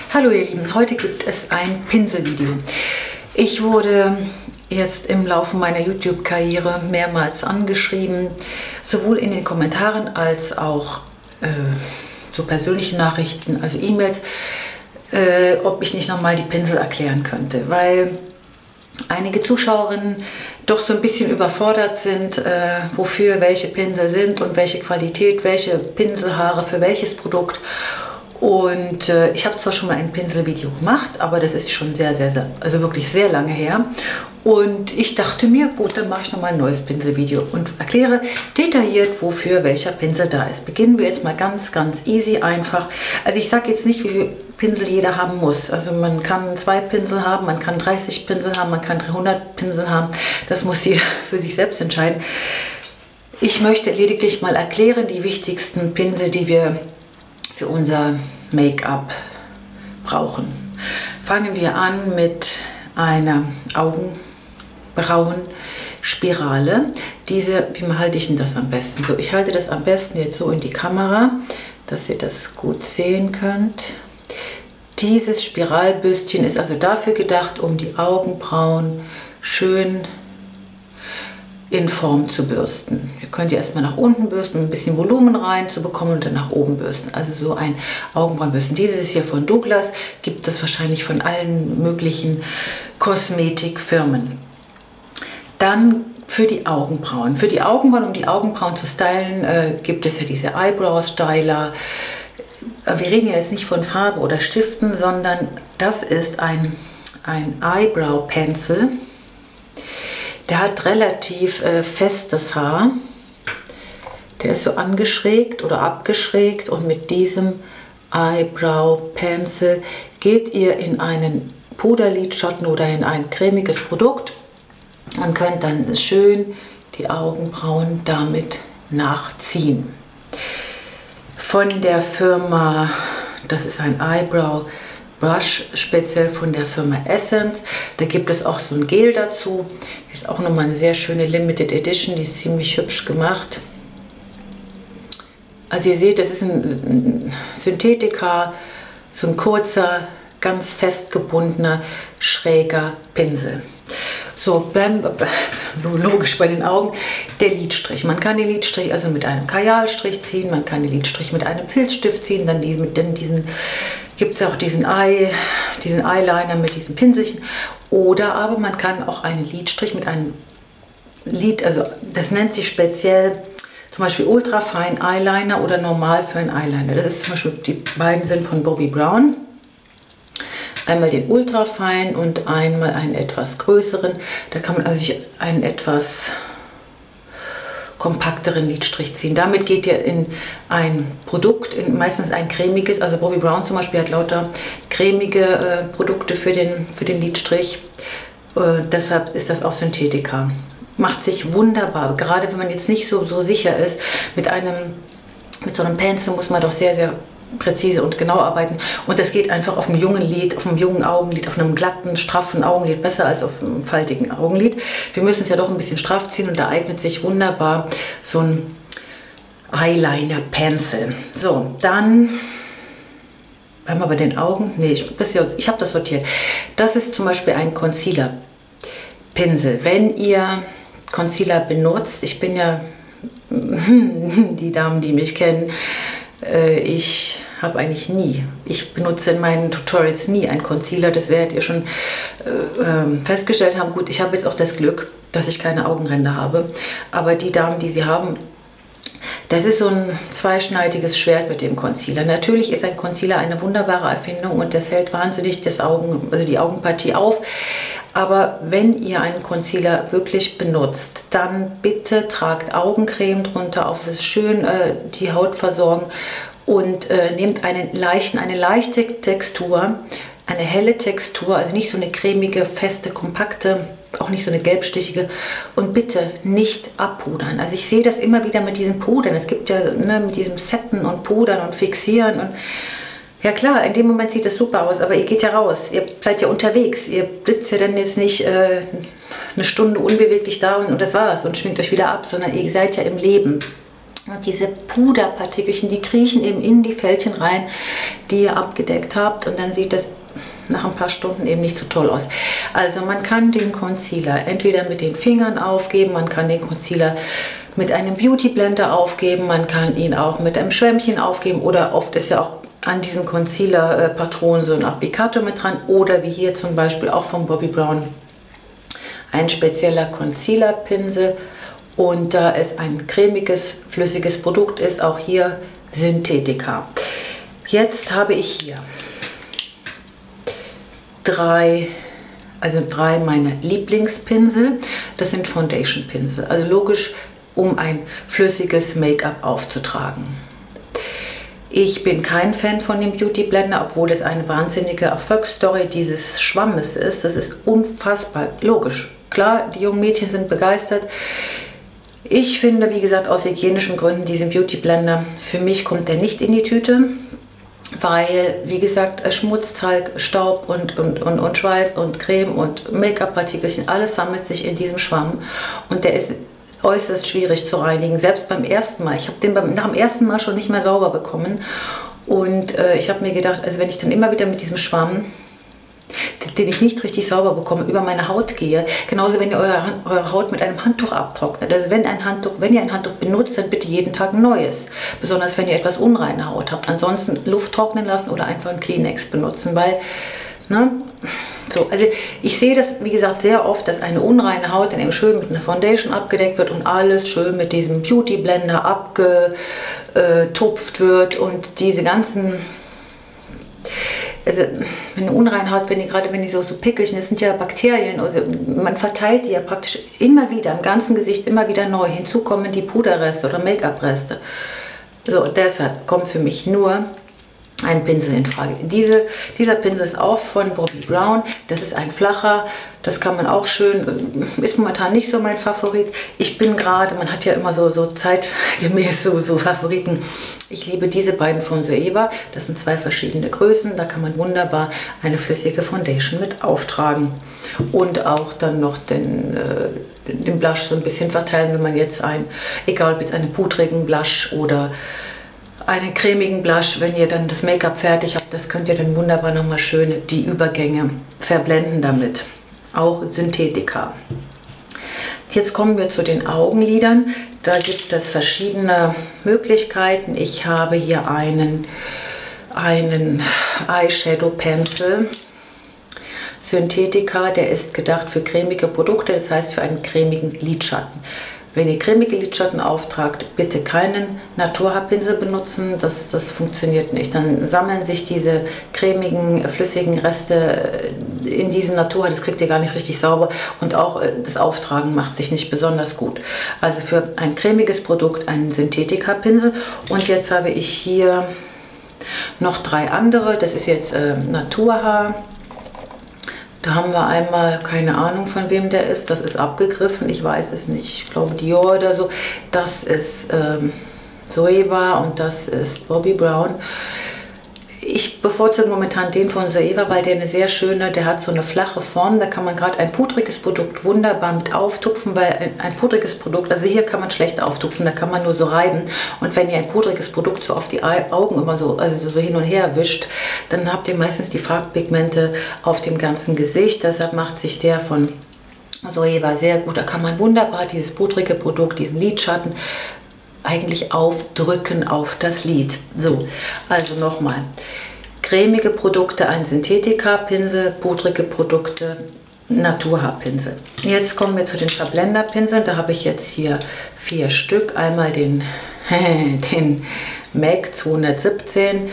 Hallo ihr Lieben, heute gibt es ein Pinselvideo. Ich wurde jetzt im Laufe meiner YouTube-Karriere mehrmals angeschrieben, sowohl in den Kommentaren als auch so persönliche Nachrichten, also E-Mails, ob ich nicht nochmal die Pinsel erklären könnte, weil einige Zuschauerinnen doch so ein bisschen überfordert sind, wofür welche Pinsel sind und welche Qualität, welche Pinselhaare für welches Produkt. Und ich habe zwar schon mal ein Pinselvideo gemacht, aber das ist schon also wirklich sehr lange her. Und ich dachte mir, gut, dann mache ich nochmal ein neues Pinselvideo und erkläre detailliert, wofür welcher Pinsel da ist. Beginnen wir jetzt mal ganz easy, einfach. Also ich sage jetzt nicht, wie viel Pinsel jeder haben muss. Also man kann 2 Pinsel haben, man kann 30 Pinsel haben, man kann 300 Pinsel haben. Das muss jeder für sich selbst entscheiden. Ich möchte lediglich mal erklären, die wichtigsten Pinsel, die wir für unser Make-up brauchen. Fangen wir an mit einer Augenbrauenspirale. Wie halte ich denn das am besten? So, ich halte das am besten jetzt so in die Kamera, dass ihr das gut sehen könnt. Dieses Spiralbürstchen ist also dafür gedacht, um die Augenbrauen schön in Form zu bürsten. Ihr könnt ja erstmal nach unten bürsten, um ein bisschen Volumen rein zu bekommen und dann nach oben bürsten. Also so ein Augenbrauenbürsten. Dieses ist hier von Douglas, gibt es wahrscheinlich von allen möglichen Kosmetikfirmen. Dann für die Augenbrauen. Für die Augenbrauen, um die Augenbrauen zu stylen, gibt es ja diese Eyebrow Styler. Wir reden ja jetzt nicht von Farbe oder Stiften, sondern das ist ein Eyebrow Pencil. Der hat relativ festes Haar. Der ist so angeschrägt oder abgeschrägt und mit diesem Eyebrow Pencil geht ihr in einen Puderlidschatten oder in ein cremiges Produkt und könnt dann schön die Augenbrauen damit nachziehen. Von der Firma, das ist ein Eyebrow Brush, speziell von der Firma Essence. Da gibt es auch so ein Gel dazu. Ist auch nochmal eine sehr schöne Limited Edition, die ist ziemlich hübsch gemacht. Also ihr seht, das ist ein Synthetika, so ein kurzer, ganz fest gebundener, schräger Pinsel. So, logisch bei den Augen, der Lidstrich. Man kann den Lidstrich also mit einem Kajalstrich ziehen, man kann den Lidstrich mit einem Filzstift ziehen, dann gibt es ja auch diesen Eyeliner mit diesen Pinselchen. Oder aber man kann auch einen Lidstrich mit einem also das nennt sich speziell zum Beispiel Ultrafine Eyeliner oder normal für einen Eyeliner. Das ist zum Beispiel, die beiden sind von Bobbi Brown. Einmal den Ultrafine und einmal einen etwas größeren. Da kann man also sich einen etwas kompakteren Lidstrich ziehen. Damit geht ihr in ein Produkt, meistens ein cremiges, also Bobbi Brown zum Beispiel hat lauter cremige Produkte für den Lidstrich. Deshalb ist das auch Synthetika. Macht sich wunderbar, gerade wenn man jetzt nicht so sicher ist. Mit so einem Pencil muss man doch sehr präzise und genau arbeiten. Und das geht einfach auf einem jungen Lid, auf einem jungen Augenlid, auf einem glatten, straffen Augenlid besser als auf einem faltigen Augenlid. Wir müssen es ja doch ein bisschen straff ziehen und da eignet sich wunderbar so ein Eyeliner Pencil. So, dann haben wir bei den Augen. Nee, ich habe das sortiert. Das ist zum Beispiel ein Concealer Pinsel. Wenn ihr Concealer benutzt, ich bin ja die Damen, die mich kennen, ich habe eigentlich ich benutze in meinen Tutorials nie einen Concealer, das werdet ihr schon festgestellt haben. Gut, ich habe jetzt auch das Glück, dass ich keine Augenränder habe, aber die Damen, die sie haben, das ist so ein zweischneidiges Schwert mit dem Concealer. Natürlich ist ein Concealer eine wunderbare Erfindung und das hält wahnsinnig die Augenpartie auf. Aber wenn ihr einen Concealer wirklich benutzt, dann bitte tragt Augencreme drunter, auf es schön die Haut versorgen und nehmt eine leichte Textur, eine helle Textur, also nicht so eine cremige, feste, kompakte, auch nicht so eine gelbstichige und bitte nicht abpudern. Also ich sehe das immer wieder mit diesen Pudern. Es gibt ja mit diesem Setten und Pudern und Fixieren und ja klar, in dem Moment sieht es super aus, aber ihr geht ja raus, ihr seid ja unterwegs, ihr sitzt ja dann jetzt nicht eine Stunde unbeweglich da und das war's und schminkt euch wieder ab, sondern ihr seid ja im Leben. Und diese Puderpartikelchen, die kriechen eben in die Fältchen rein, die ihr abgedeckt habt. Und dann sieht das nach ein paar Stunden eben nicht so toll aus. Also man kann den Concealer entweder mit den Fingern aufgeben, man kann den Concealer mit einem Beauty Blender aufgeben, man kann ihn auch mit einem Schwämmchen aufgeben oder oft ist ja auch an diesem Concealer-Patron so ein Applicator mit dran oder wie hier zum Beispiel auch von Bobbi Brown ein spezieller Concealer-Pinsel. Und da es ein cremiges, flüssiges Produkt ist, auch hier Synthetika. Jetzt habe ich hier drei meiner Lieblingspinsel. Das sind Foundation-Pinsel. Also logisch, um ein flüssiges Make-up aufzutragen. Ich bin kein Fan von dem Beauty Blender, obwohl es eine wahnsinnige Erfolgsstory dieses Schwammes ist. Das ist unfassbar logisch. Klar, die jungen Mädchen sind begeistert. Ich finde, wie gesagt, aus hygienischen Gründen diesen Beauty Blender, für mich kommt der nicht in die Tüte, weil, wie gesagt, Schmutzteig, Staub und Schweiß und Creme und Make-up-Partikelchen, alles sammelt sich in diesem Schwamm und der ist äußerst schwierig zu reinigen, selbst beim ersten Mal. Ich habe den nach dem ersten Mal schon nicht mehr sauber bekommen und ich habe mir gedacht, also wenn ich dann immer wieder mit diesem Schwamm, den ich nicht richtig sauber bekomme, über meine Haut gehe. Genauso, wenn ihr eure Haut mit einem Handtuch abtrocknet. Also wenn ihr ein Handtuch benutzt, dann bitte jeden Tag ein neues. Besonders wenn ihr etwas unreine Haut habt. Ansonsten Luft trocknen lassen oder einfach ein Kleenex benutzen, weil, ne, so, also ich sehe das, wie gesagt, sehr oft, dass eine unreine Haut dann eben schön mit einer Foundation abgedeckt wird und alles schön mit diesem Beauty Blender abgetupft wird und diese ganzen... Also, wenn eine unreine Haut, gerade wenn die so Pickelchen, das sind ja Bakterien, also man verteilt die ja praktisch immer wieder, im ganzen Gesicht immer wieder neu. Hinzu kommen die Puderreste oder Make-up-Reste. So, deshalb kommt für mich nur ein Pinsel in Frage. Dieser Pinsel ist auch von Bobbi Brown. Das ist ein flacher, das kann man auch schön, ist momentan nicht so mein Favorit. Ich bin gerade, man hat ja immer so zeitgemäß so Favoriten. Ich liebe diese beiden von Zoeva. Das sind zwei verschiedene Größen. Da kann man wunderbar eine flüssige Foundation mit auftragen. Und auch dann noch den Blush so ein bisschen verteilen, wenn man jetzt egal ob jetzt einen pudrigen Blush oder einen cremigen Blush, wenn ihr dann das Make-up fertig habt, das könnt ihr dann wunderbar nochmal schön die Übergänge verblenden damit. Auch Synthetika. Jetzt kommen wir zu den Augenlidern. Da gibt es verschiedene Möglichkeiten. Ich habe hier einen Eyeshadow Pencil. Synthetika, der ist gedacht für cremige Produkte, das heißt für einen cremigen Lidschatten. Wenn ihr cremige Lidschatten auftragt, bitte keinen Naturhaarpinsel benutzen, das funktioniert nicht. Dann sammeln sich diese cremigen, flüssigen Reste in diesem Naturhaar, das kriegt ihr gar nicht richtig sauber und auch das Auftragen macht sich nicht besonders gut. Also für ein cremiges Produkt einen Synthetika-Pinsel und jetzt habe ich hier noch drei andere, das ist jetzt Naturhaar. Da haben wir einmal, keine Ahnung von wem der ist, das ist abgegriffen, ich weiß es nicht, ich glaube Dior oder so. Das ist Zoeva und das ist Bobbi Brown. Ich bevorzuge momentan den von Zoeva, weil der eine sehr schöne, der hat so eine flache Form, da kann man gerade ein pudriges Produkt wunderbar mit auftupfen, weil ein pudriges Produkt, also hier kann man schlecht auftupfen, da kann man nur so reiben und wenn ihr ein pudriges Produkt so auf die Augen immer so, also so hin und her wischt, dann habt ihr meistens die Farbpigmente auf dem ganzen Gesicht, deshalb macht sich der von Zoeva sehr gut, da kann man wunderbar dieses pudrige Produkt, diesen Lidschatten eigentlich aufdrücken auf das Lid. So, also nochmal. Cremige Produkte, ein Synthetika-Pinsel, pudrige Produkte, Naturhaarpinsel. Jetzt kommen wir zu den Verblender-Pinseln. Da habe ich jetzt hier 4 Stück. Einmal den MAC 217,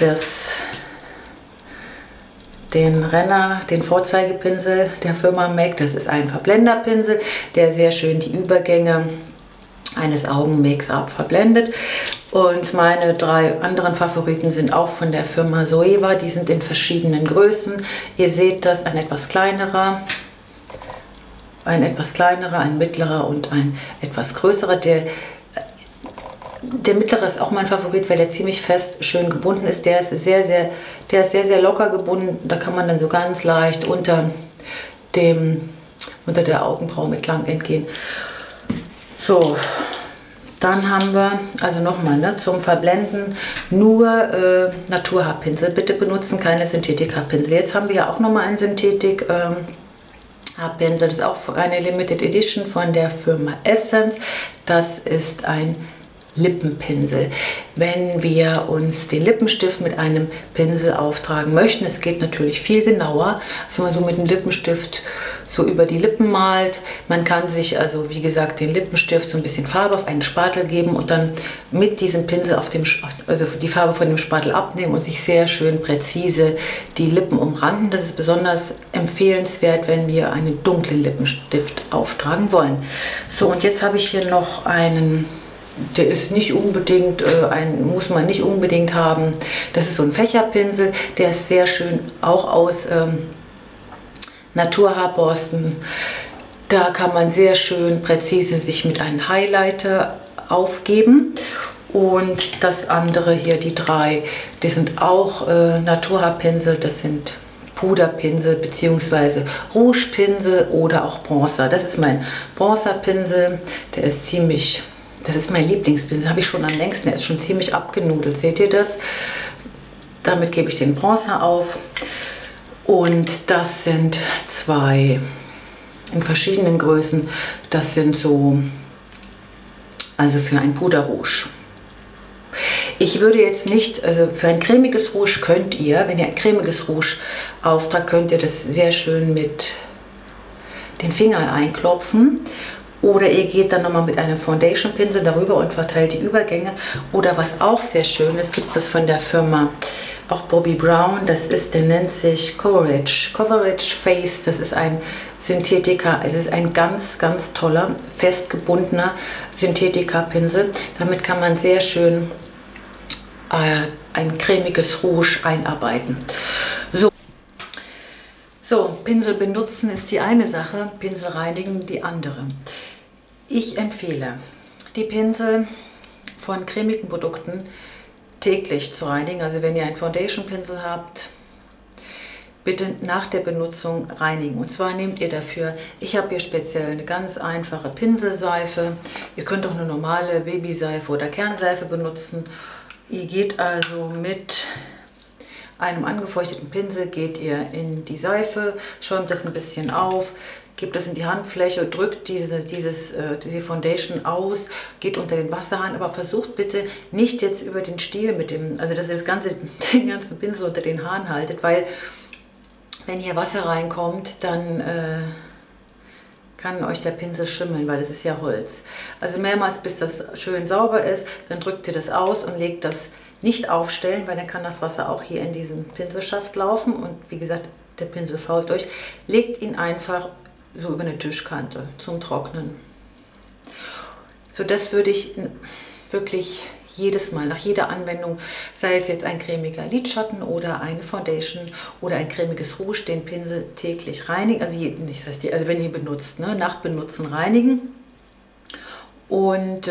den Renner, den Vorzeigepinsel der Firma MAC. Das ist ein Verblender-Pinsel, der sehr schön die Übergänge eines Augen-Make-up verblendet. Und meine 3 anderen Favoriten sind auch von der Firma Zoeva. Die sind in verschiedenen Größen. Ihr seht das, ein etwas kleinerer, ein mittlerer und ein etwas größerer. Der mittlere ist auch mein Favorit, weil der ziemlich fest schön gebunden ist. Der ist sehr, sehr locker gebunden. Da kann man dann so ganz leicht unter der Augenbraue mit lang entgehen. So, Dann haben wir, also nochmal, ne, zum Verblenden nur Naturhaarpinsel. Bitte benutzen keine Synthetik-Haarpinsel. Jetzt haben wir ja auch nochmal einen Synthetik-Haarpinsel. Das ist auch eine Limited Edition von der Firma Essence. Das ist ein Lippenpinsel. Wenn wir uns den Lippenstift mit einem Pinsel auftragen möchten, es geht natürlich viel genauer, als wenn man so mit dem Lippenstift so über die Lippen malt. Man kann sich also, wie gesagt, den Lippenstift so ein bisschen Farbe auf einen Spatel geben und dann mit diesem Pinsel also die Farbe von dem Spatel abnehmen und sich sehr schön präzise die Lippen umranden. Das ist besonders empfehlenswert, wenn wir einen dunklen Lippenstift auftragen wollen. So, und jetzt habe ich hier noch einen. Der ist nicht unbedingt, muss man nicht unbedingt haben. Das ist so ein Fächerpinsel, der ist sehr schön auch aus Naturhaarborsten. Da kann man sehr schön präzise sich mit einem Highlighter aufgeben. Und das andere hier, die drei, die sind auch Naturhaarpinsel, das sind Puderpinsel bzw. Rougepinsel oder auch Bronzer. Das ist mein Bronzerpinsel, der ist ziemlich. Das ist mein Lieblingspinsel, habe ich schon am längsten, er ist schon ziemlich abgenudelt, seht ihr das? Damit gebe ich den Bronzer auf und das sind zwei in verschiedenen Größen, das sind so, also für ein Puderrouge. Ich würde jetzt nicht, also für ein cremiges Rouge könnt ihr, wenn ihr ein cremiges Rouge auftragt, könnt ihr das sehr schön mit den Fingern einklopfen. Oder ihr geht dann nochmal mit einem Foundation-Pinsel darüber und verteilt die Übergänge. Oder was auch sehr schön ist, gibt es von der Firma auch Bobbi Brown. Das ist, der nennt sich Coverage Face. Das ist ein Synthetika. Es ist ein ganz, ganz toller, festgebundener Synthetika-Pinsel. Damit kann man sehr schön ein cremiges Rouge einarbeiten. So, Pinsel benutzen ist die eine Sache, Pinsel reinigen die andere. Ich empfehle, die Pinsel von cremigen Produkten täglich zu reinigen. Also wenn ihr einen Foundation-Pinsel habt, bitte nach der Benutzung reinigen. Und zwar nehmt ihr dafür, ich habe hier speziell eine ganz einfache Pinselseife. Ihr könnt auch eine normale Babyseife oder Kernseife benutzen. Ihr geht also mit einem angefeuchteten Pinsel, geht ihr in die Seife, schäumt das ein bisschen auf, gebt das in die Handfläche, drückt diese Foundation aus, geht unter den Wasserhahn, aber versucht bitte nicht jetzt über den Stiel mit dem, also dass ihr den ganzen Pinsel unter den Haaren haltet, weil wenn hier Wasser reinkommt, dann kann euch der Pinsel schimmeln, weil das ist ja Holz. Also mehrmals, bis das schön sauber ist, dann drückt ihr das aus und legt das nicht aufstellen, weil dann kann das Wasser auch hier in diesen Pinselschaft laufen und wie gesagt, der Pinsel fault euch. Legt ihn einfach so über eine Tischkante zum Trocknen. So, das würde ich wirklich jedes Mal, nach jeder Anwendung, sei es jetzt ein cremiger Lidschatten oder eine Foundation oder ein cremiges Rouge, den Pinsel täglich reinigen, also also wenn ihr benutzt, ne, nach Benutzen reinigen. Und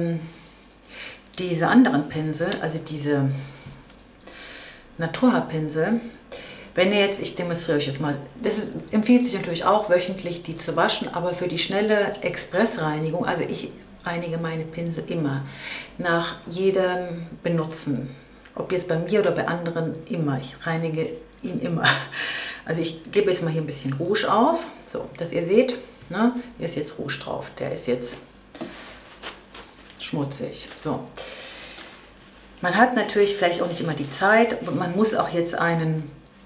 diese anderen Pinsel, also diese Naturhaarpinsel, wenn ihr jetzt, ich demonstriere euch jetzt mal, empfiehlt sich natürlich auch wöchentlich die zu waschen, aber für die schnelle Expressreinigung, also ich reinige meine Pinsel immer nach jedem Benutzen, ob jetzt bei mir oder bei anderen, immer, ich reinige ihn immer. Also ich gebe jetzt mal hier ein bisschen Rouge auf, so, dass ihr seht, ne, hier ist jetzt Rouge drauf, der ist jetzt schmutzig. So. Man hat natürlich vielleicht auch nicht immer die Zeit, man muss auch jetzt einen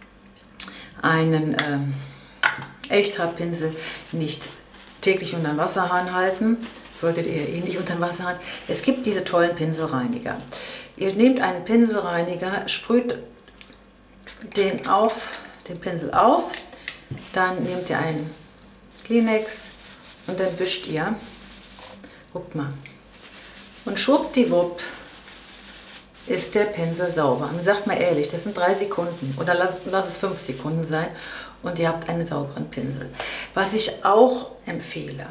Echthaarpinsel nicht täglich unter den Wasserhahn halten, solltet ihr eh nicht unter den Wasserhahn. Es gibt diese tollen Pinselreiniger. Ihr nehmt einen Pinselreiniger, sprüht den Pinsel auf, dann nehmt ihr einen Kleenex und dann wischt ihr, guckt mal, und schwuppdiwupp ist der Pinsel sauber. Und sagt mal ehrlich, das sind 3 Sekunden oder lass es 5 Sekunden sein und ihr habt einen sauberen Pinsel. Was ich auch empfehle,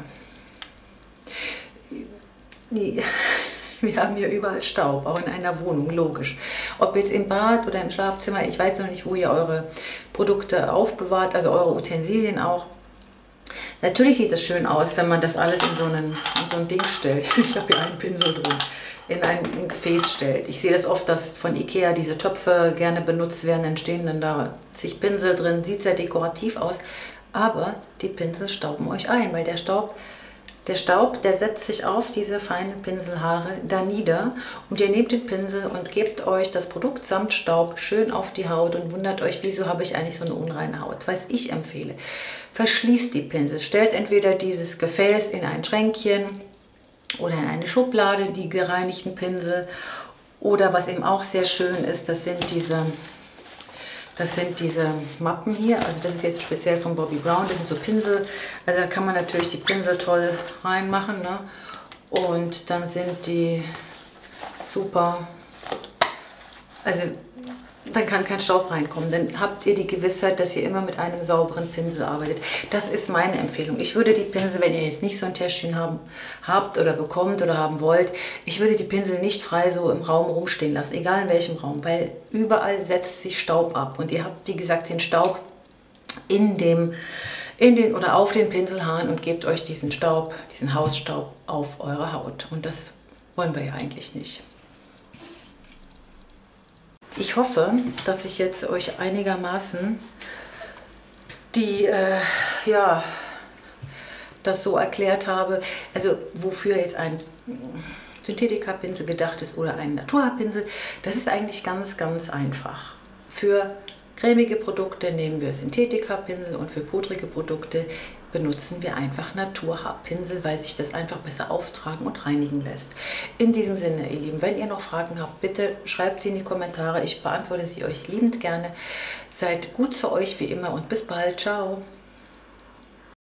wir haben hier überall Staub, auch in einer Wohnung, logisch. Ob jetzt im Bad oder im Schlafzimmer, ich weiß noch nicht, wo ihr eure Produkte aufbewahrt, also eure Utensilien auch. Natürlich sieht es schön aus, wenn man das alles in so ein Ding stellt. Ich habe hier einen Pinsel drin. In ein Gefäß stellt. Ich sehe das oft, dass von Ikea diese Töpfe gerne benutzt werden, dann stehen dann da zig Pinsel drin, sieht sehr dekorativ aus, aber die Pinsel stauben euch ein, weil der Staub, der setzt sich auf diese feinen Pinselhaare da nieder und ihr nehmt den Pinsel und gebt euch das Produkt samt Staub schön auf die Haut und wundert euch, wieso habe ich eigentlich so eine unreine Haut. Was ich empfehle, verschließt die Pinsel, stellt entweder dieses Gefäß in ein Schränkchen oder in eine Schublade, die gereinigten Pinsel. Oder was eben auch sehr schön ist, das sind diese Mappen hier. Also das ist jetzt speziell von Bobbi Brown, das sind so Pinsel. Also da kann man natürlich die Pinsel toll reinmachen, ne? Und dann sind die super, also dann kann kein Staub reinkommen. Dann habt ihr die Gewissheit, dass ihr immer mit einem sauberen Pinsel arbeitet. Das ist meine Empfehlung. Ich würde die Pinsel, wenn ihr jetzt nicht so ein Täschchen habt oder bekommt oder haben wollt, ich würde die Pinsel nicht frei so im Raum rumstehen lassen, egal in welchem Raum, weil überall setzt sich Staub ab. Und ihr habt, wie gesagt, den Staub in den oder auf den Pinselhaaren und gebt euch diesen Staub, diesen Hausstaub auf eure Haut. Und das wollen wir ja eigentlich nicht. Ich hoffe, dass ich jetzt euch einigermaßen das so erklärt habe, also wofür jetzt ein Synthetika-Pinsel gedacht ist oder ein Naturhaarpinsel. Das ist eigentlich ganz, ganz einfach. Für cremige Produkte nehmen wir Synthetika-Pinsel und für pudrige Produkte benutzen wir einfach Naturhaarpinsel, weil sich das einfach besser auftragen und reinigen lässt. In diesem Sinne, ihr Lieben, wenn ihr noch Fragen habt, bitte schreibt sie in die Kommentare. Ich beantworte sie euch liebend gerne. Seid gut zu euch wie immer und bis bald. Ciao.